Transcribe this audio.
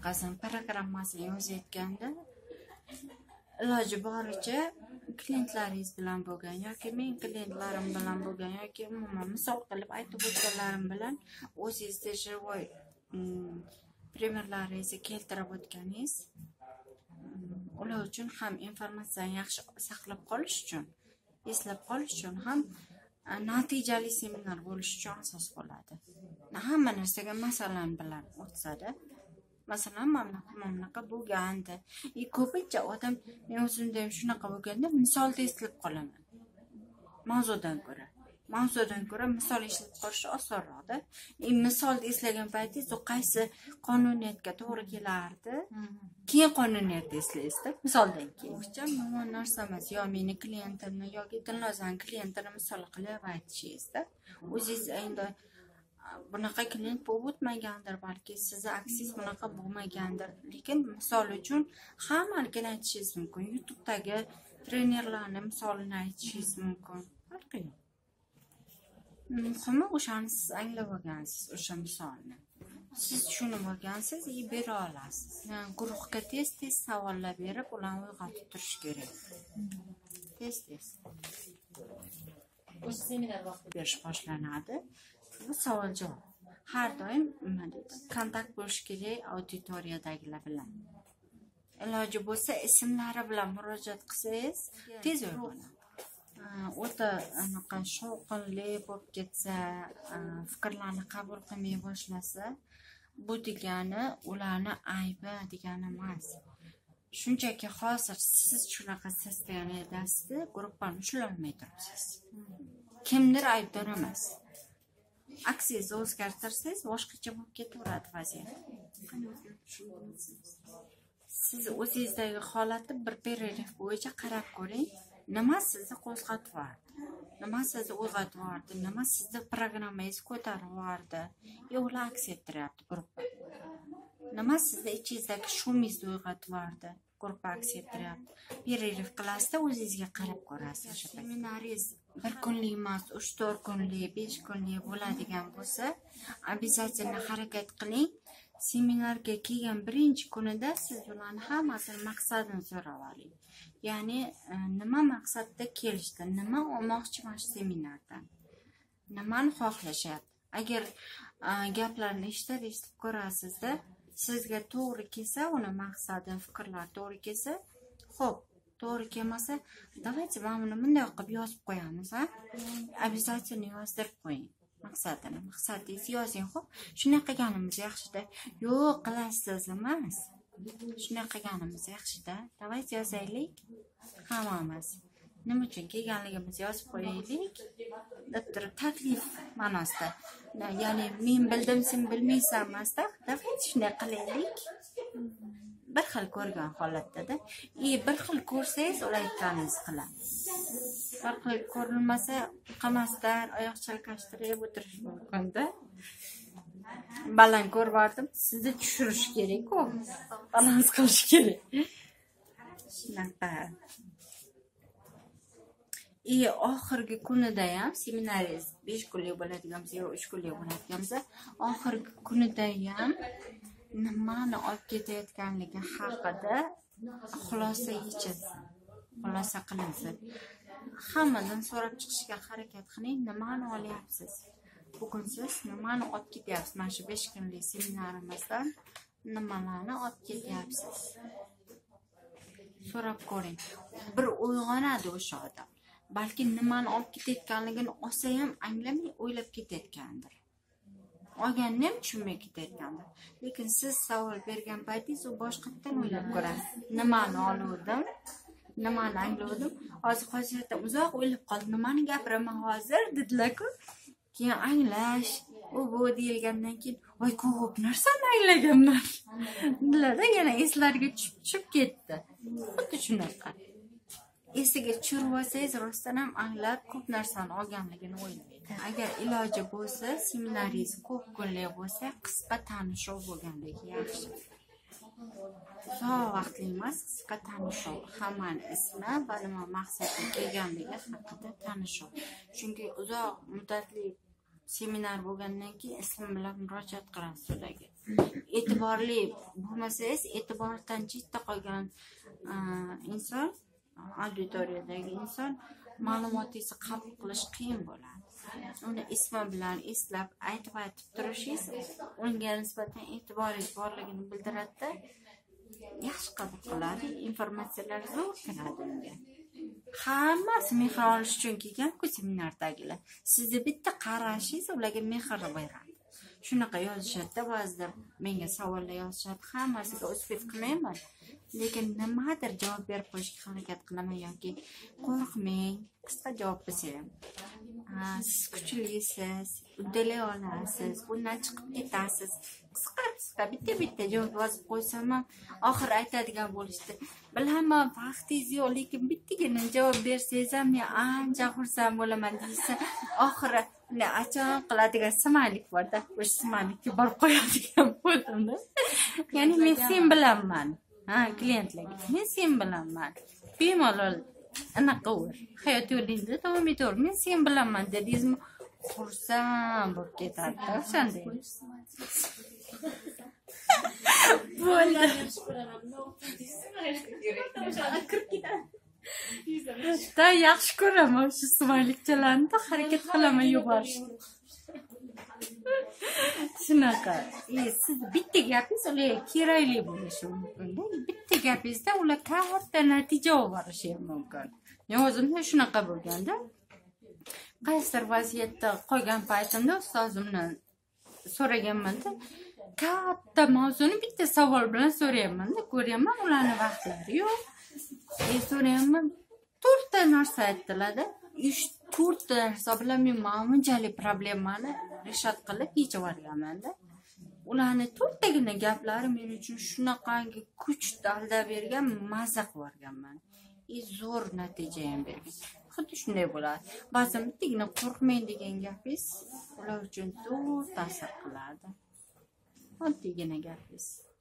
bunaqasini programmasini yozayotganda iloji boricha klientlaringiz bilan bo'lgan yoki men klientlarim bilan bo'lgan yoki umuman misol qilib aytib o'tganlarim bilan o'zingizda живой primerlaringizni keltirib o'tganingiz ular uchun ham informatsiyani yaxshi saqlab qolish uchun, eslab qolish uchun ham natijali seminar bo'lish uchun asos bo'ladi. Hamma narsaga masalan bilan o'tsa-da, masalan mamlaqa bo'lganda, ko'pincha odam men o'zimda ham shunaqa bo'lganda misolda eslab qolaman. Mavzudan ko'ra misol ishlatib qolish osonroqda. Misolda eslagan paytingiz qaysi qonuniyatga to'g'ri kelardi, keyin qonuniyatni eslaysiz-da, misoldan keyin. O'sha yomon narsa emas, yo meni klientimni yoki Dilnozani klientini misol qilib aytishingiz-da. O'zingiz endi bunaqa klient bo'lib o'tmagandir, balki sizni aksingiz bunaqa bo'lmagandir. Lekin misol uchun hammanikini aytishingiz mumkin. YouTube'dagi trenerlarning misolini aytishingiz mumkin. Farqi yo'q. Muhimi o'shani siz anglab olgansiz, o'sha misolni. Siz tushunib olgansiz, bera olasiz. Guruhga tez-tez savollar berib, ularni uyg'otib turish kerak. Tez-tez. O'sha seminar vaqti berish boshlanadi. Bu savol-javob. Har doim kontakt bo'lish kerak auditoriyadagilar bilan. Iloji bo'lsa ismlari bilan murojaat qilsangiz, tez uyg'onadi. O'ta anaqa shovqinli bo'lib ketsa, fikrlarni qabul qilmay boshlasa, bu degani ularni aybi degani emas. Shunchaki hozir siz shunaqa sostoyaniyadasiz, guruhni ushlay olmay turibsiz. Kimdir aybdor emas. Aksingizni o'zgartirsangiz, boshqacha bo'lib ketaveradi vaziyat. Siz o'zingizdagi holatni bir period bo'yicha qarab ko'ring. Nima sizni qo'zg'atvordi? Nima sizni uyg'otvordi? Nima sizni programmangiz ko'tarvordi? Ular aks ettiryapti guruhda. Nima sizni ichingizdagi shumingizni uyg'otvordi? Guruhda aks ettiryapti. Period qilasizda o'zingizga qarab ko'rasiz. Seminaringiz 1 kunlik emas, 3-4 kunlik, 5 kunlik bo'ladigan bo'lsa, обязательно harakat qiling. Seminarga kelgan birinchi kunida siz ularning hammasini maqsadini so'rab oling. Ya'ni nima maqsadda kelishdi, nima olmoqchiman seminardan, nimani xohlashyapti. Agar gaplarni eshitib ko'rasizda, sizga to'g'ri kelsa, uni maqsadi, fikrlar to'g'ri kelsa, xo'p, to'g'ri kelmasa, давайте mana buni bunday qilib yozib qo'yamiz, ha? Обязательно yozdirib qo'ying. Maqsadingizni yozing, xo'p. Shunday qilganimiz yaxshi-da. Yo'q, qilasiz emas. Shunday qilganimiz yaxshi-da. Давайте yozaylik. Hammamiz. Nima uchun kelganligimizni yozib qo'yaylik. Daftar taklif ma'nosida. Ya'ni men bildim, sen bilmaysan emasda. Давайте shunday qilaylik. Bir xil ko'rgan holatda-da. Bir xil ko'rsangiz, ular aytganingizni qiladi. Bir xil ko'rilmasa, qamasdan oyoq chalkashtirib o'tirish mumkin-da. Baland ko'rvardim, sizni tushirish kerak-ku. Balans qilish kerak. Shunaqa. Oxirgi kunida ham seminaringiz 5 kunlik bo'ladigan bo'lsa, 3 kunlik bo'ladigan bo'lsa, oxirgi kunida ham nimani olib ketayotganligi haqida xulosa qilinsin. Hammadan so'rab chiqishga harakat qiling, nimani olyapsiz? Bugun siz nimani olib ketyapsiz? Mana shu 5 kunlik seminarimizdan nimalarni olib ketyapsiz? So'rab ko'ring. Bir uyg'onadi o'sha odam. Balki nimani olib ketayotganligini olsa ham anglamay o'ylab ketayotgandir. Olganini ham tushunmay ketayotgandir. Lekin siz savol bergan paytingiz u boshqadan o'ylab ko'radi. Nimani oluvdim? Nimani angladim? Hozir uzoq o'ylab qoldim. Nimani gapiraman hozir dedilar-ku. Keyin anglash, bu deyilgandan keyin, voy ko'p narsani anglaganman. Dedilar-da, yana eslariga tushib ketdi. Xuddi shunaqa. Esiga tushirib olsangiz, rostdan ham anglab ko'p narsani olganligini o'ylaydi. Agar iloji bo'lsa, seminaringiz ko'p kunlik bo'lsa, qisqa tanishuv bo'lganligi yaxshi. Uzoq vaqtli emas, qisqa tanishuv. Hammani ismi va nima maqsadga kelganligi haqida tanishuv. Chunki uzoq muddatli seminar bo'lgandan keyin ismim bilan murojaat qilasiz ularga. E'tiborli bo'lmasangiz, e'tibordan chetda qolgan inson, auditoriyadagi inson ma'lumotingizni qabul qilish qiyin bo'ladi. Uni ismi bilan eslab aytib turishingiz unga nisbatan e'tiboringiz borligini bildiradi. Yaxshi qabul qiladi, informatsiyalar zo'r kiradi unga. Hammasi mehr olish uchun kelgan-ku seminardagilar. Sizni bitta qarashingiz ularga mehr beradi. Shunaqa yozishadi, ba'zida menga savollar yozishadi. Hammasiga o'zbek qilmayman, lekin nimadir javob berib qo'yishga harakat qilaman yoki qo'rqmang, qisqa javob bersam. Siz kuchlisiz, uddalay olasiz, bundan chiqib ketasiz. Qisqa bitta javob yozib qo'ysam ham oxir aytadigan bo'lishdi. Bilaman, vaqtingiz yo'q, lekin bittagina javob bersangiz ham men ancha xursand bo'laman deysiz. Oxiri achon qiladigan smaylik bor-da, o'sha smaylikka borib qo'yadigan bo'ldimda. Ya'ni men sen bilanman. Klientlarga men sen bilanman. Bemalol anaqa bo'l. Hayot yo'lingda davom etaver. Men sen bilanman dedingizmi? Xursand bo'lib ketadi. O'shanday. Bo'ldi. Da yaxshi ko'raman shu smaylikchalarni, harakat qilaman yuborishni. Shunaqa. Siz bitta gapingiz ularga kerakli bo'lishi mumkin. Bitta gapingizda ular katta natija olishi mumkin. Men o'zimda shunaqa bo'lganda, qaysidir vaziyatda qolgan paytimda ustozimdan so'raganman-da, katta mavzuni bitta savol bilan so'rayapman-da, ko'ryapman ularning vaqtlari yo'q. So'rayapman, 4 ta narsa aytdilar-da. 4 ta narsa bilan men bunchalik problemani rishat qilib yechib olganman-da. Ularning 4 tagina gaplari men uchun shunaqangi kuch aldab bergan, mazza qilib olganman. Zo'r natija ham bergan. Xuddi shunday bo'ladi. Ba'zan bittagina qo'rqmang degan gapingiz ular uchun zo'r ta'sir qiladi. Oddiygina gapingiz.